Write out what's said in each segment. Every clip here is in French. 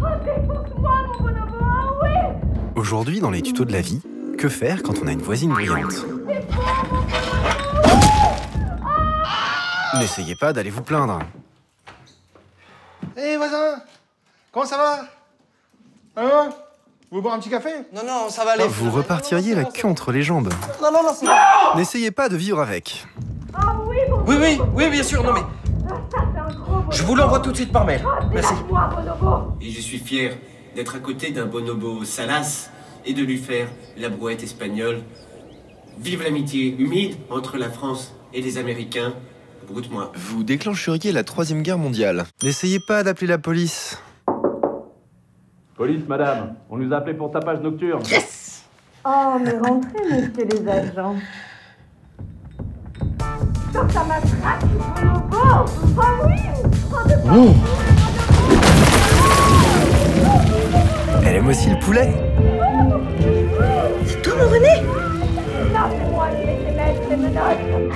Aujourd'hui, dans les tutos de la vie, que faire quand on a une voisine bruyante? N'essayez pas d'aller vous plaindre. Hé voisin, comment ça va? Hein? Vous voulez boire un petit café? Non, non, ça va aller. Vous repartiriez la queue entre les jambes. Non, non, non, c'est bon. N'essayez pas de vivre avec. Oui, bien sûr, non mais... Je vous l'envoie tout de suite par mail. Merci. Et je suis fier d'être à côté d'un bonobo salace et de lui faire la brouette espagnole. Vive l'amitié humide entre la France et les Américains. Broute-moi. Vous déclencheriez la 3e guerre mondiale. N'essayez pas d'appeler la police. Police, madame. On nous a appelés pour tapage nocturne. Yes! Oh, mais rentrez, messieurs les agents. Donc ça m'attrape, bonobo. Oh oui. Elle aime aussi le poulet. C'est toi, mon René? Non, c'est moi qui vais mettre les menottes.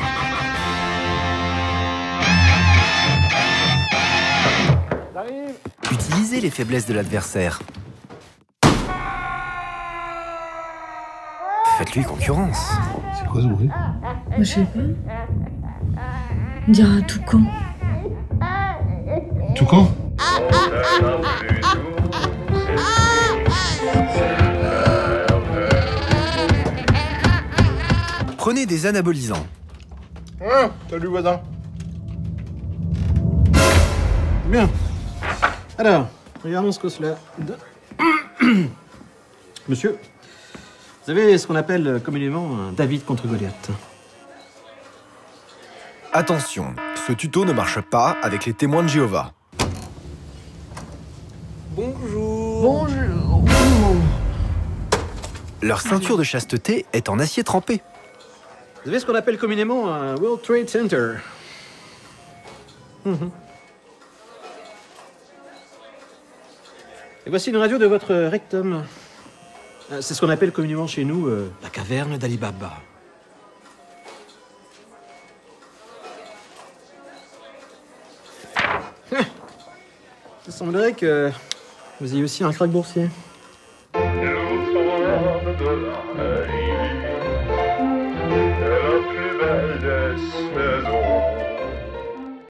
Utilisez les faiblesses de l'adversaire. Faites-lui concurrence. C'est quoi ce bruit? Je sais pas. On dirait un toucan. Toucan? Prenez des anabolisants. Ah, salut voisin. Bien. Alors, regardons ce que cela donne. Monsieur, vous avez ce qu'on appelle communément un David contre Goliath. Attention, ce tuto ne marche pas avec les témoins de Jéhovah. Bonjour. Leur ceinture de chasteté est en acier trempé. Vous avez ce qu'on appelle communément un World Trade Center. Et voici une radio de votre rectum. C'est ce qu'on appelle communément chez nous la caverne d'Ali Baba. Il semblerait que vous ayez aussi un crack boursier.